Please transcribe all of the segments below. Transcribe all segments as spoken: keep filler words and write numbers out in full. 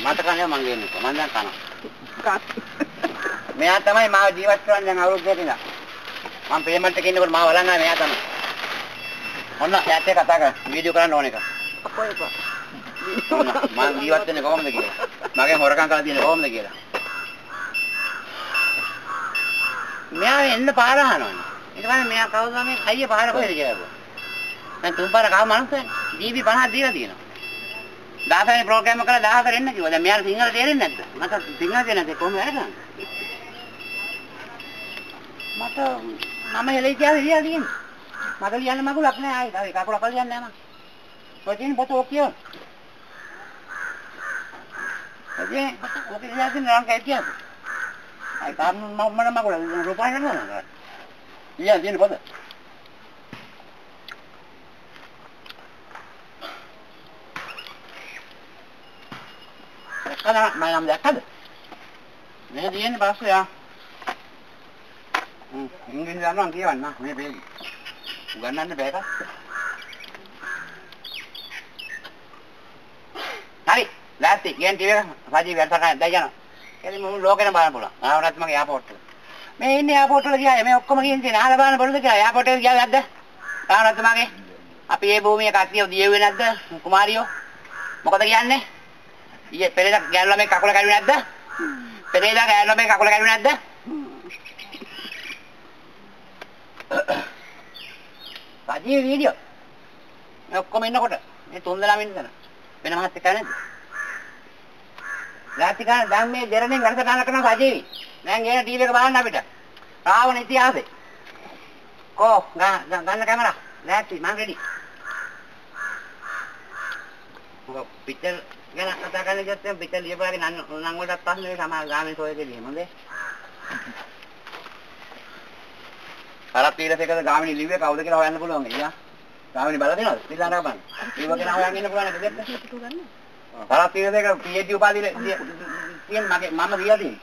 මතක නැහැ මං ගේන්නේ. මං දැන් කනවා. මෙයා තමයි මාව ජීවත් කරන්නේ දැන් අවුරුදු දෙකක් ඉඳන්. මම පේමන්ට් එකේ ඉන්නකොට මාව වළංගා මෙයා තමයි. ඔන්න ඈත් එක කතා කරා. වීඩියෝ කරන්න ඕන එක. අපෝ එපා. මම ජීවත් වෙන්නේ කොහොමද කියලා. මගෙන් හොරකම් කරලා තියෙන්නේ කොහොමද කියලා. මෙයා එන්න පාර අහනවා. ඊට පස්සේ මෙයා කවුද මේ අයියේ පාර කොහෙද කියලා ගියා. දැන් තුන් පාර කාව මනුස්සයනේ. ජීබී පනහක් දීලා තියෙනවා. දහස් වෙනි ප්‍රෝග්‍රෑම් එක කරලා දහහතර එන්න කිව්වා. දැන් මෙයාට සිංහල තේරෙන්නේ නැද්ද? මට සිංහල තේරෙන්නේ නැද්ද? කොහොමද වැඩ කරන්නේ? මට මම හෙලයි කියලා ඉලියා තියෙන්නේ. මට ලියන්න මගුලක් නෑ ආයි. තව එකක් කකුලක් ලියන්න නෑ මම. ඔය තියෙන පොත ඔක් කියවන්න. එදේ ඔක ඉලියා තියෙන රංග කයි කියන්න. ආයි තාම මම මම මගුල රූපය නෑ. ඉලියා තියෙන පොත. කනා මම නම් දැක්කද? මේ දින්නේ පස්සේ ආ. හ්ම් ඉංග්‍රීසි දන්නවා කියවන්න මේ බේගි. උගන්නන්න බෑක. හරි. ලෑස්ති. ගියන් ටීවී එක රජී වැඩසටහන දැන් යනවා. එතන මුළු ලෝකෙම බලන්න පුළුවන්. ආවරත් මගේ එයාපෝට් එක. මේ ඉන්නේ එයාපෝට් වල ගියාය. මේ ඔක්කොම ගියන් තියෙන ආලා බලන්න බලුද කියලා. එයාපෝට් එකට ගියාද නැද්ද? ආවරත් මගේ. අපි මේ භූමියේ කට්ටිය දියෙව්වේ නැද්ද? කුමාරියෝ. මොකද කියන්නේ? ඊයේ පෙරේදා ගෑනු ළමයි කකුල කැඩුවේ නැද්ද? පෙරේදා ගෑනු ළමයි කකුල කැඩුවේ නැද්ද? සජීව වීඩියෝ. මේ ඔක්කොම ඉන්නකොට මේ තුන් දෙනාම ඉන්න වෙන මහත් එක්ක නැද්ද? රාත්‍රී කාලේ දැන් මේ දෙරණෙන් වැඩසටහන කරන සජීවි. දැන් ගේන ටීවී එක බලන්න අපිට. රාවණ ඉතිහාසෙ. කෝ ගන්න ගන්න කැමරා. රාත්‍රී මම රෙඩි. මොකක් පිටර් ගැන කතා කරන්න ගියොත් පිටර් ලියපුවාගේ නම් නම් වලට පස්සේ මේ සමාජ ගාමී සෝයකේ ලියමු හොඳේ. අර පීරසේකද ගාමිණී ලිව්වේ කවුද කියලා හොයන්න පුළුවන් ඊයා. ගාමිණී බලලා දෙනවද? පිළිලා නරපන්න. ඊවගෙන හොයන් ඉන්න පුළුවන් නේද දෙන්න? ටික ගන්න. අර පීරසේක පී එච් ඩී උපාධිය තියෙන මගේ මම දීලා තියෙන්නේ.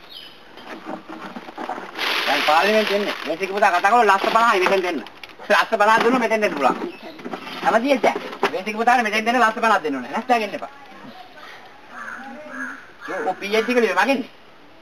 දැන් පාර්ලිමේන්තුවේ ඉන්නේ. මේක පුතා කතා කරලා ලස්ස පනහයි මෙතෙන් දෙන්න. ලස්ස පනහ දුන්නොත් මෙතෙන් දෙන්න පුළුවන්. හැමදේද? මේක පුතාට මෙතෙන් දෙන්න ලස්ස පනහක් දෙන්න ඕනේ. නැස්තා ගෙන්න එපා. ඔය පී එච් ඩී කලේ මගෙන්නේ.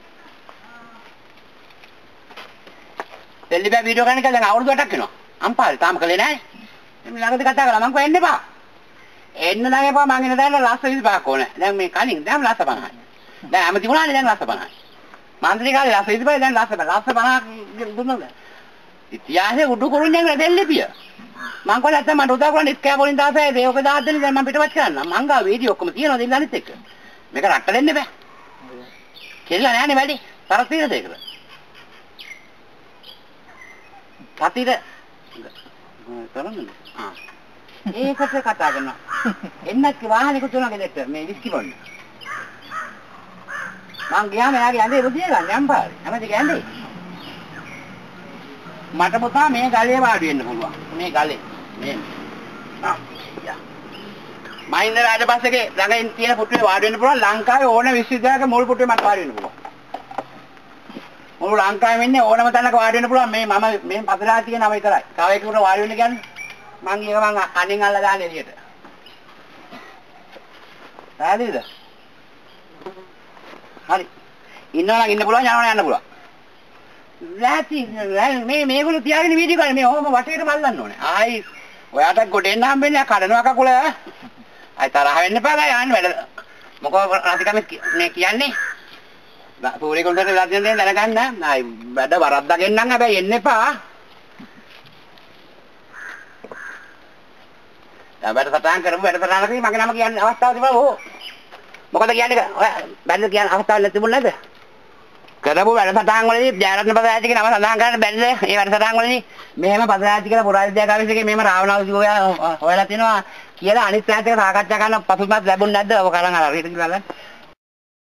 දෙල්ලි බෑ වීඩියෝ කරන්න කියලා දැන් අවුරුදු අටක් වෙනවා. අම්පාරේ තාම කළේ නැහැ. මේ ළඟදී කතා කළා මං කොහෙන්න එපා. එන්න නම් එපා මං එන දැන් ලස්ස විසිපහක් ඕනේ. දැන් මේ කලින් දැන් ලස්ස පනහයි. දැන් ඇමති වුණානේ දැන් ලස්ස පනහයි. මන්ත්‍රී කාලේ ලස්ස විසිපහයි දැන් ලස්ස ලස්ස පනහක් දුන්නද? ඉතිහාසෙ උඩු කුරුණ්‍යන් දෙල්ලි පිය. මං කොහොමද නැත්නම් මට උදා කරන්න ඉස්කෑ වලින් දාසයි ඒක දහස් දෙනෙක් දැන් මං පිටවත් කරන්න. මං ගා වීඩියෝ ඔක්කොම තියෙනවා දෙන්න අනිත් එක්ක. මේක රට්ට දෙන්න බෑ. කියලා නෑනේ වැඩි. තරස් తీරද ඒකද? පතිර කරන්නේ ආ ඒකට කතා කරනවා එන්නත් වාහනයක තුනක දෙට මේ විස්කි බොන්න මං ගියාම එයාගේ ඇඳේ රුධිය ගන්න යම්පාරේ හැමදේ ගෑන්නේ මට පුතා මේ ගලේ වාඩි වෙන්න පුළුවන් මේ ගලේ මේ ආ යා මහින්ද රාජපක්ෂගේ ළඟින් තියෙන පුටුවේ වාඩි වෙන්න පුළුවන් ලංකාවේ ඕන විශ්වවිද්‍යාලයක මුල් පුටුවේ මට වාඩි වෙන්න පුළුවන් මුළු ලංකාවෙම ඉන්නේ ඕනම තැනක වාඩි වෙන්න පුළුවන් මේ මම මේ පතරා තියෙන නම විතරයි. තව එකකට වාඩි වෙන්න කියන්නේ මං ඒක මං කණෙන් අල්ලලා දාන්න එළියට. හරිද? හරි. ඉන්නවා නම් ඉන්න පුළුවන් යනවා නම් යන්න පුළුවන්. ලෑස්ති මේ මේගොල්ලෝ තියාගෙන වීඩියෝ කරන්නේ මේ ඔහොම වටේටම අල්ලන්න ඕනේ. ආයි ඔයාට ගොඩෙන්න හම්බෙන්නේ කඩනවා කකුල. ආයි තරහ වෙන්න එපා ගා යන්න වැඩ. මොකෝ රාතිකම මේ කියන්නේ? පූරේ කොන්දරේ ලද්දෙන් දෙන්න දැනගන්න. ආයි වැඩ වරද්දාගෙන නම් හැබැයි එන්න එපා. දැන් වැඩ සටහන් කරමු වැඩ සටහනකදී මගේ නම කියන්නේ අවස්ථාව තිබුණා ඕ. මොකද කියන්නේ ඔය බැන්න කියන අවස්ථාවක් තිබුණේ නැද්ද? කරපු වැඩ සටහන් වලදී ජයරත්න පදයාතිගේ නම සඳහන් කරන්න බැරිද? මේ වැඩ සටහන් වලදී මෙහෙම පදයාති කියලා පුරාවිද්‍යාගාවිසේගේ මෙහෙම රාවණාවුජි හොයලා තිනවා කියලා අනිත් පැත්තට සාකච්ඡා කරන පසුබිමක් ලැබුණ නැද්ද? ඔය කරන් අර හරියට කියලා